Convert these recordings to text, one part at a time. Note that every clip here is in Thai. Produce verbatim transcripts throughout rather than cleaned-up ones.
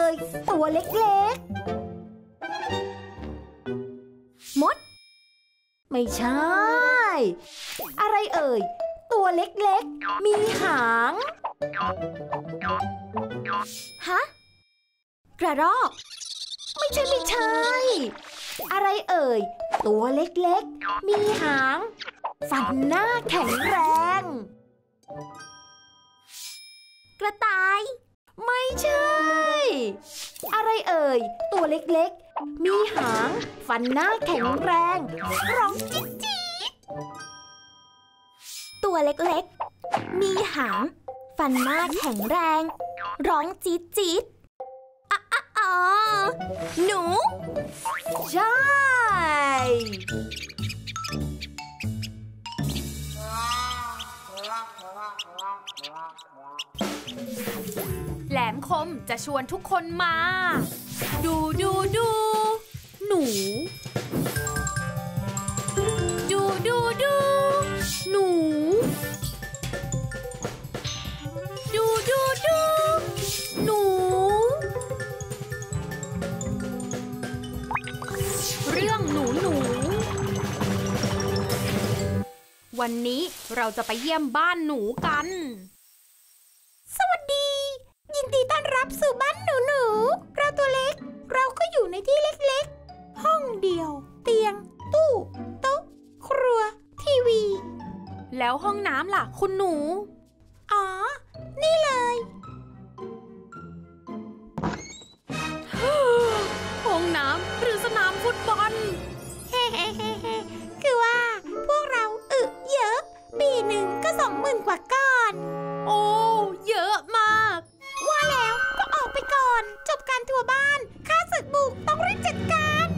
ยตัวเล็กๆมดไม่ใช่อะไรเอ่ยตัวเล็กๆมีหางฮะกระรอกไม่ใช่ไม่ใช่อะไรเอ่ยตัวเล็กๆมีหางฟันหน้าแข็งแรงกระต่ายไม่ใช่อะไรเอ่ยตัวเล็กๆมีหางฟันหน้าแข็งแรงร้องจิ๊ดจิ๊ดตัวเล็กๆมีหางฟันหน้าแข็งแรงร้องจี๊ดจี๊ดอ่ะอ่ะอ๋อหนูใช่แหลมคมจะชวนทุกคนมาดูดูดูหนูดูดูดูหนูดูดูดูหนูเรื่องหนูหนูวันนี้เราจะไปเยี่ยมบ้านหนูกันสวัสดียินดีต้อนรับสู่บ้านหนูหนูเราตัวเล็กเราก็อยู่ในที่เล็กๆห้องเดียวเตียงตู้โต๊ะครัวทีวีแล้วห้องน้ำล่ะคุณหนูอ๋อนี่เลยห้องน้ำหรือสนามฟุตบอลเฮ้เฮ้เฮ้เฮ้คือว่าพวกเราอึเยอะปีหนึ่งก็สองหมื่นกว่าก้อนโอ้เยอะมากว่าแล้วก็ออกไปก่อนจบการทัวร์บ้านข้าศึกบุกต้องรีบจัดการ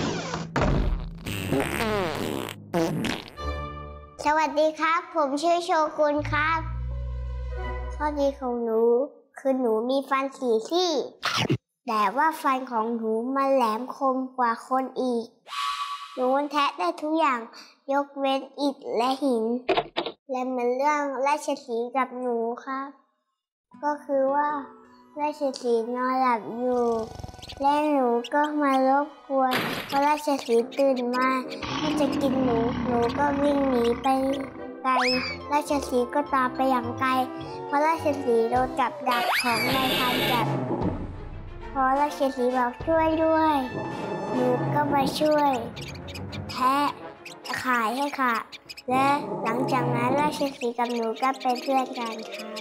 สวัสดีครับผมชื่อโชกุนครับข้อดีของหนูคือหนูมีฟันสี่ซี่แต่ว่าฟันของหนูมันแหลมคมกว่าคนอีกหนูแทะได้ทุกอย่างยกเว้นอิฐและหินและเหมือนเรื่องราชสีห์กับหนูครับก็คือว่าราชสีห์นอนหลับอยู่และหนูก็มารบกวนพอราชสีห์ตื่นมาก็จะกินหนูหนูก็วิ่งหนีไปไกลราชสีห์ก็ตามไปอย่างไกลเพราะราชสีห์โดนกับดักของนายพรานจับพอราชสีห์บอกช่วยด้วยหนูก็มาช่วยแทะขายให้ค่ะและหลังจากนั้นราชสีห์กับหนูก็เป็นเพื่อนกันครับ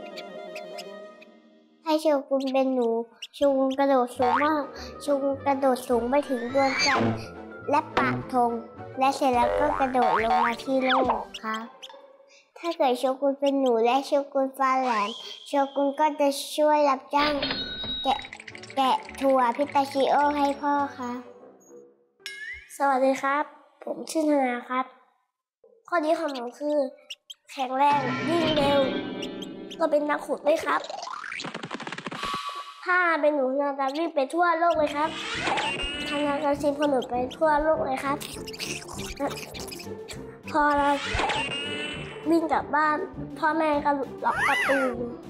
ให้โชกุนเป็นหนูโชกุนกระโดดสูงมากโชกุนกระโดดสูงไปถึงดวงจันทร์และปากธงและเสร็จแล้วก็กระโดดลงมาที่โลกครับถ้าเกิดโชกุนเป็นหนูและโชกุนฟันแหลมโชกุนก็จะช่วยรับจ้างแกะแกะถั่วพิตาชิโอให้พ่อครับสวัสดีครับผมชื่อธนาครับข้อดีของหนูคือแข็งแรงวิ่งเร็วก็เป็นนักขุดด้วยครับถ้าเป็นหนูนาจะวิ่งไปทั่วโลกเลยครับทำงานการซิมพอหนูไปทั่วโลกเลยครับพอเราวิ่งกลับบ้านพ่อแม่ก็ล็อกประตู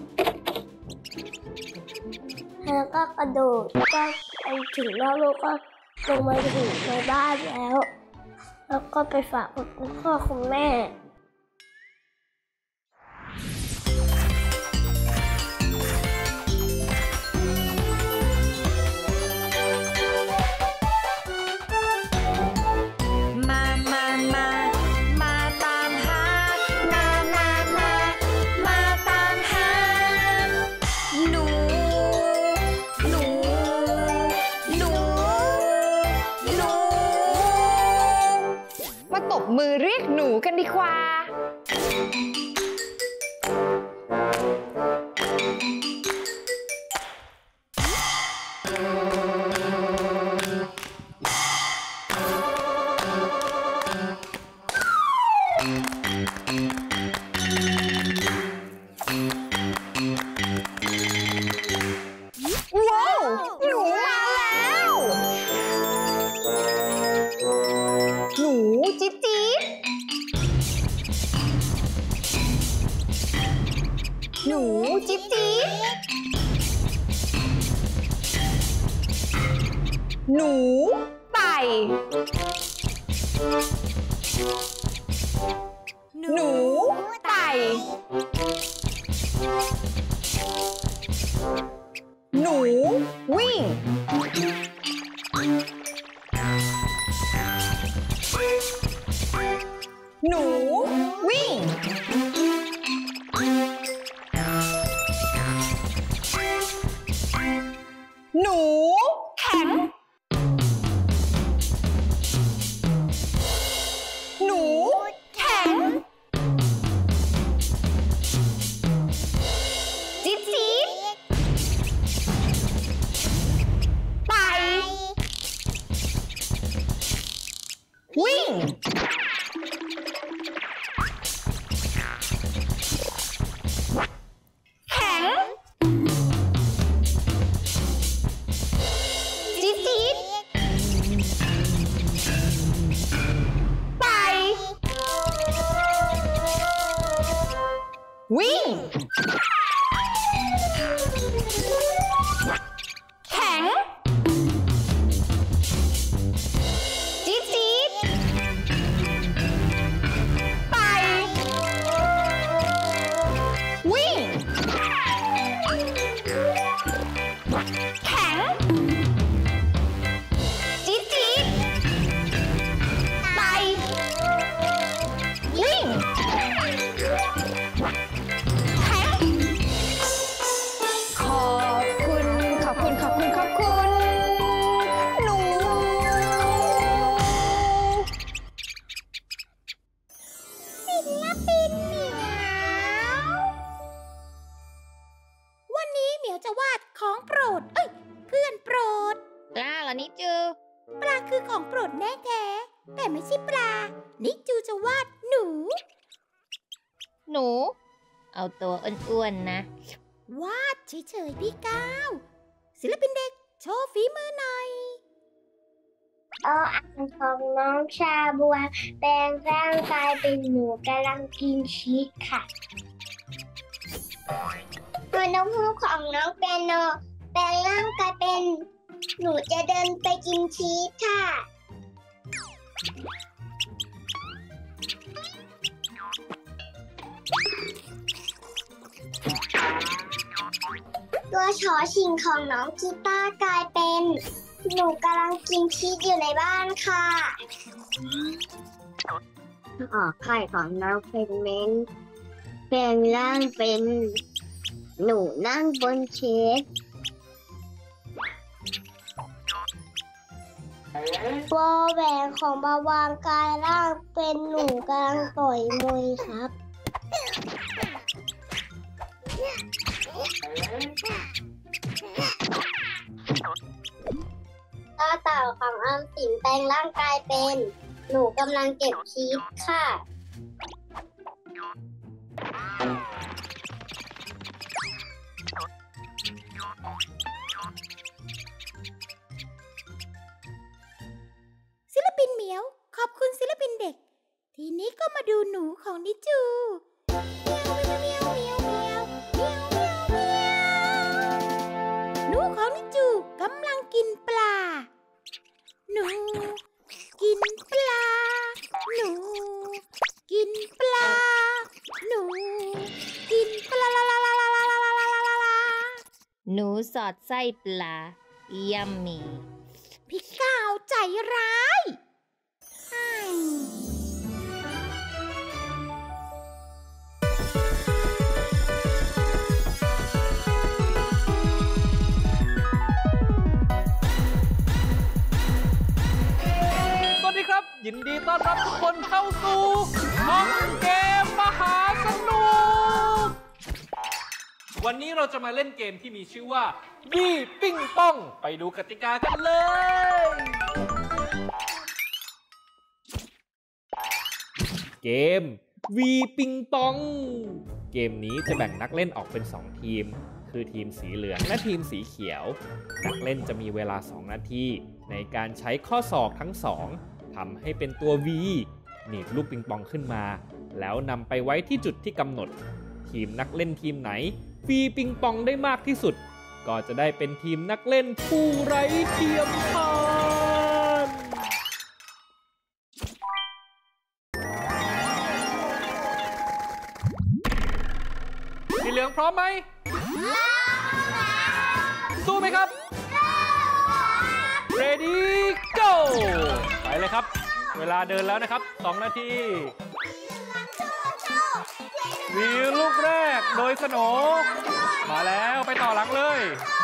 แล้วก็กระโดดก็ไปถึงนอกโลกก็ลงมาถึงในบ้านแล้วแล้วก็ไปฝากคุณพ่อคุณแม่มือเรียกหนูกันดีกว่าว้าวหนูมาแล้วหนูจิ๊ดจิ๊ดหนูจิ๊ดจิ๊ดหนูไต่หนูไต่หนูวิ่งหนูวิ่งหนูแข็งหนูแข็งจิ๊ดจิ๊ดไต่วิ่งแข็งจิ๊ดจิ๊ดไต่วิ่งแข็งจิ๊ดจิ๊ดไต่วิ่งแข็งจิ๊ดจิ๊ดไต่วิ่งแข็งขอบคุณขอบคุณขอบคุณขอบคุณหนูศิลปินเหมียววันนี้เหมียวจะวาดของโปรดเอ้ยเพื่อนโปรดปลาเหรอนิจูปลาคือของโปรดแน่แท้แต่ไม่ใช่ปลานิจูจะวาดหนูหนู เอาตัวอ้วนๆนะวาดเฉยๆพี่ก้าวศิลปินเด็กโชว์ฝีมือหน่อยเอออ่างของน้องชาบัวแปลงร่างกายเป็นหนูกำลังกินชีสค่ะตัวนกฮูกของน้องเปียโนแปลงร่างกายเป็นหนูจะเดินไปกินชีสค่ะตัวชอชิงของน้องกีตาร์กลายเป็นหนูกำลังกินชีสอยู่ในบ้านค่ะออกไข่ของน้องเป็นเม้นแปลงร่างเป็นหนูนั่งบนชีสวอแหวนของบาวางกายร่างเป็นหนูกำลังต่อยมวยครับต่อเต่าของออมสินแปลงร่างกายเป็นหนูกำลังเก็บชีสค่ะศิลปินเหมียวขอบคุณศิลปินเด็กทีนี้ก็มาดูหนูของนิจูเมียวเมียวเมียวเมียวเมียวเมียวเมียวหนูของนิจูกำลังกินปลาหนูกินปลาหนูกินปลาหนูกินปลาลาลาลาลาลาลาลาลาลาหนูสอดไส้ปลายัมมี่พี่ก้าวใจร้ายอืมยินดีต้อนรับทุกคนเข้าสู่ห้องเกมมหาสนุกวันนี้เราจะมาเล่นเกมที่มีชื่อว่าบี้ปิ้งป้องไปดูกติกากันเลยเกมวีปิงปองเกมนี้จะแบ่งนักเล่นออกเป็นสองทีมคือทีมสีเหลืองและทีมสีเขียวนักเล่นจะมีเวลาสองนาทีในการใช้ข้อศอกทั้งสองทำให้เป็นตัว V หนีบลูกปิงปองขึ้นมาแล้วนำไปไว้ที่จุดที่กำหนดทีมนักเล่นทีมไหนฟีปิงปองได้มากที่สุดก็จะได้เป็นทีมนักเล่นผู้ไร้เทียมทานพร้อมไหมสู้ไหมครับ Ready go ไปเลยครับเวลาเดินแล้วนะครับสองนาทีวีลูกแรกโดยสโหน่มาแล้วไปต่อหลังเลย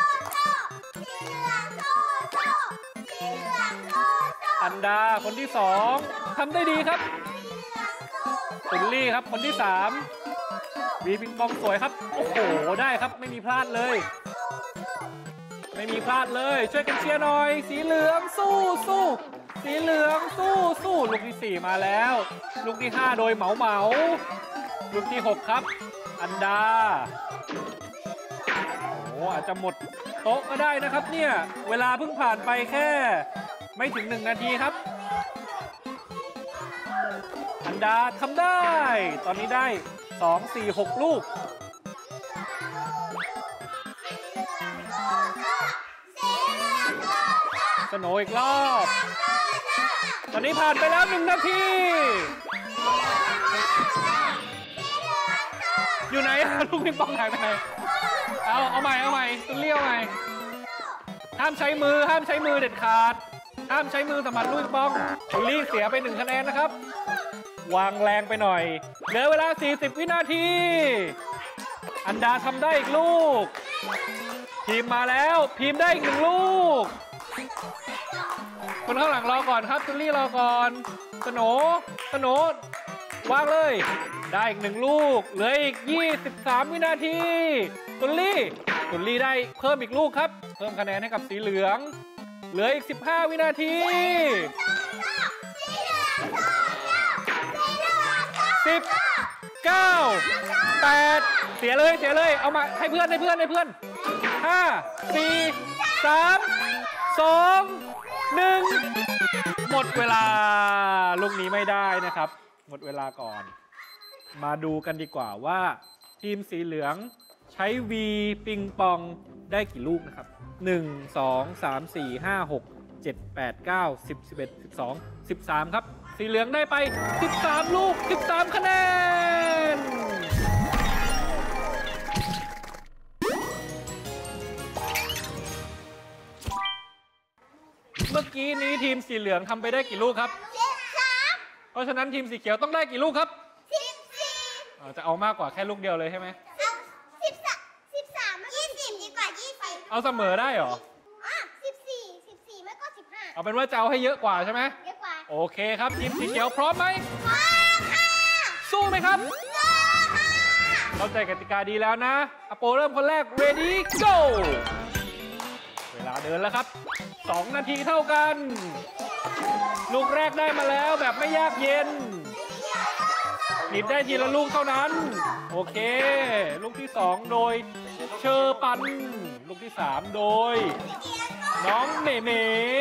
อันดาคนที่สองทำได้ดีครับตุลลี่ครับคนที่สามวีปิงปองสวยครับโอ้โหได้ครับไม่มีพลาดเลยไม่มีพลาดเลยช่วยกันเชียร์หน่อยสีเหลืองสู้สู้สีเหลืองสู้สู้ลูกที่สี่มาแล้วลูกที่ห้าโดยเหมาเหมาลูกที่หกครับอันดาโอ้อาจจะหมดโต๊ะก็ได้นะครับเนี่ยเวลาเพิ่งผ่านไปแค่ไม่ถึงหนึ่งนาทีครับอันดาทำได้ตอนนี้ได้สอง สี่ หกลูกสโหน่อีกรอบตอนนี้ผ่านไปแล้วหนึ่งนาทีอยู่ไหนลูกปิงปองหายไปไหนเอาเอาใหม่เอาใหม่ตุ้นเลี้ยวใหม่ห้ามใช้มือห้ามใช้มือเด็ดขาดห้ามใช้มือสัมผัสลูกปิงปองตุ้นลี่เสียไปหนึ่งคะแนนนะครับวางแรงไปหน่อยเหลือเวลาสี่สิบวินาทีอันดาทำได้อีกลูกทีมมาแล้วทีมได้อีกหนึ่งลูกคนข้างหลังรอก่อนครับตุ้นลี่รอก่อนสโหน่สโหน่วางเลยได้อีกหนึ่งลูกเหลืออีกยี่สิบสามวินาทีตุลลี่ตุลลี่ได้เพิ่มอีกลูกครับเพิ่มคะแนนให้กับสีเหลืองเหลืออีกสิบห้าวินาทีสิบ เก้า แปดเสียเลยเสียเลยเอามาให้เพื่อนให้เพื่อนให้เพื่อนห้า สี่ สาม สอง หนึ่งหมดเวลาลูกนี้ไม่ได้นะครับหมดเวลาก่อนมาดูกันดีกว่าว่าทีมสีเหลืองใช้วีปิงปองได้กี่ลูกนะครับหนึ่ง สอง สาม สี่ ห้า หก เจ็ด แปด เก้า สิบ สิบเอ็ด สิบสอง สิบสามครับสีเหลืองได้ไปสิบสามลูกสิบสามคะแนนเมื่อกี้นี้ทีมสีเหลืองทำไปได้กี่ลูกครับสิบสามเพราะฉะนั้นทีมสีเขียวต้องได้กี่ลูกครับสิบสี่จะเอามากกว่าแค่ลูกเดียวเลยใช่ไหมเอาสิบสามสิบสามยี่สิบดีกว่ายี่สิบเอาเสมอได้เหรออ่ะสิบสี่สิบสี่ไม่ก็สิบห้าเอาเป็นว่าจะเอาให้เยอะกว่าใช่ไหมเยอะกว่าโอเคครับทีมสีเขียวพร้อมไหมพร้อมค่ะสู้ไหมครับสู้ค่ะเข้าใจกติกาดีแล้วนะอโปเริ่มคนแรก ready go เวลาเดินแล้วครับสองนาทีเท่ากันลูกแรกได้มาแล้วแบบไม่ยากเย็นหนีบได้ทีละลูกเท่านั้นโอเคลูกที่สองโดยเชอร์ปันลูกที่สามโดยน้องเมเม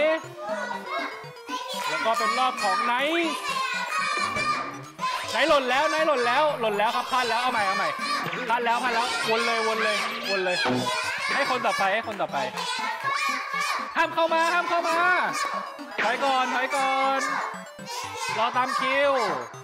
แล้วก็เป็นรอบของไนท์ไนท์หล่นแล้วไนท์หล่นแล้วหล่นแล้วครับพลาดแล้วเอาใหม่เอาใหม่พลาดแล้วพลาดแล้ววนเลยวนเลยวนเลยให้คนต่อไปให้คนต่อไปห้ามเข้ามาห้ามเข้ามาถอยก่อนถอยก่อนรอตามคิว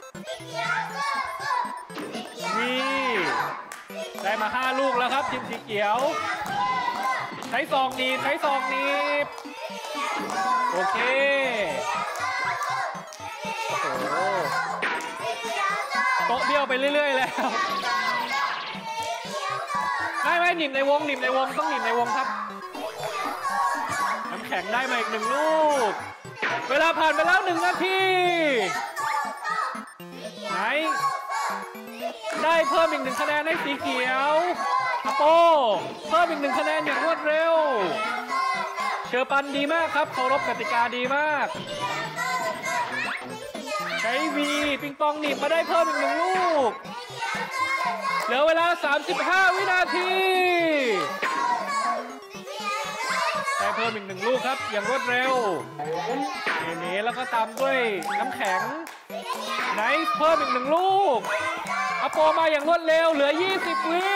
วีได้มาห้าลูกแล้วครับทีมสีเขียวใช้ซองหนีบใช้ซองหนีบโอเคโอ้โหโต๊ะเบี้ยวไปเรื่อยๆแล้วไม่ไม่หนีบในวงหนีบในวงต้องหนีบในวงครับน้ำแข็งได้มาอีกหนึ่งลูกเวลาผ่านไปแล้วหนึ่งนาทีไหนได้เพิ่มอีกหนึ่งคะแนนให้สีเขียวอโปเพิ่มอีกหนึ่งคะแนนอย่างรวดเร็วเชอร์ปันดีมากครับเคารพกติกาดีมากใช้วีปิงปองหนีบมาได้เพิ่มอีกหนึ่งลูกเหลือเวลาสามสิบห้าวินาทีได้เพิ่มอีกหนึ่งลูกครับอย่างรวดเร็วนี่แล้วก็ตามด้วยน้ำแข็งไนท์เพิ่มอีกหนึ่งลูกอโปมาอย่างรวดเร็วเหลือยี่สิบวิ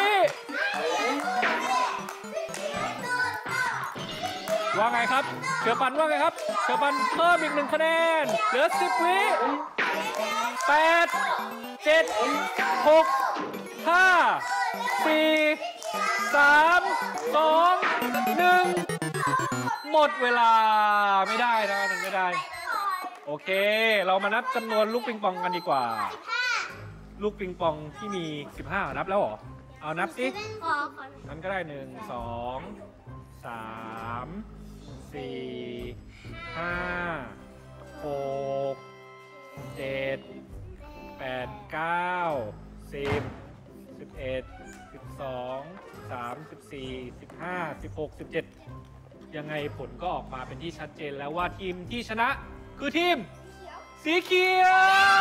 ว่าไงครับเชอร์ปันว่าไงครับเชอร์ปันเพิ่มอีกหนึ่งคะแนนเหลือสิบวิแปด เจ็ด หก ห้าสี่ สาม สอง หนึ่งหมดเวลาไม่ได้นะมันไม่ได้โอเคเรามานับจำนวนลูกปิงปองกันดีกว่าลูกปิงปองที่มีสิบห้านับแล้วเหรอเอานับสินั้นก็ได้หนึ่ง สอง สาม สี่ ห้า หก เจ็ด แปด เก้า สิบ สิบเอ็ด สิบสอง สาม สิบสี่ สิบห้า สิบหก สิบเจ็ดยังไงผลก็ออกมาเป็นที่ชัดเจนแล้วว่าทีมที่ชนะคือทีมสีเขียว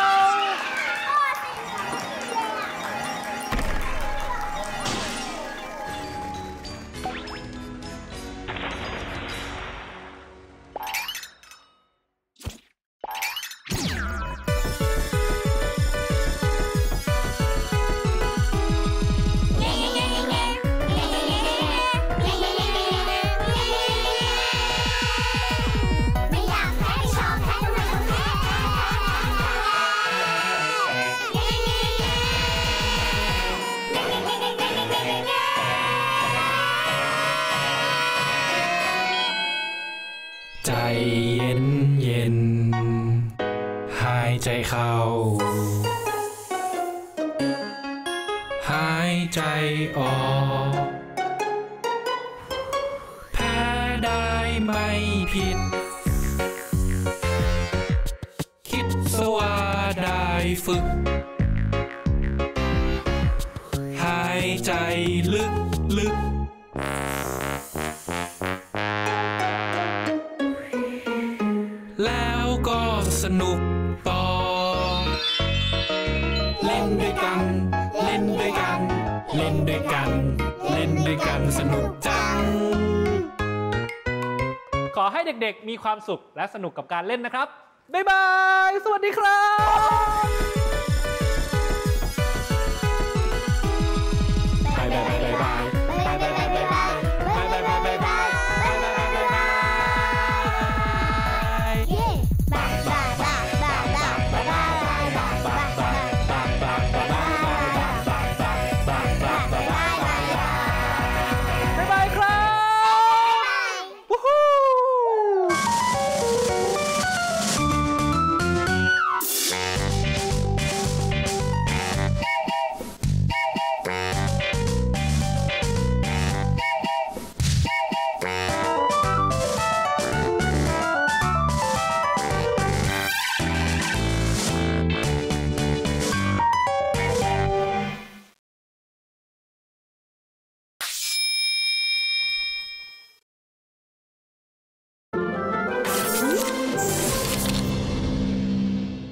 ใจเย็นเย็นหายใจเข้าหายใจออกแพ้ได้ไม่ผิดคิดสว่าได้ฝึกหายใจลึกลึกแล้วก็สนุกต่อเล่นด้วยกันเล่นด้วยกันเล่นด้วยกันเล่นด้วยกันสนุกจังขอให้เด็กๆมีความสุขและสนุกกับการเล่นนะครับบ๊ายบายสวัสดีครับ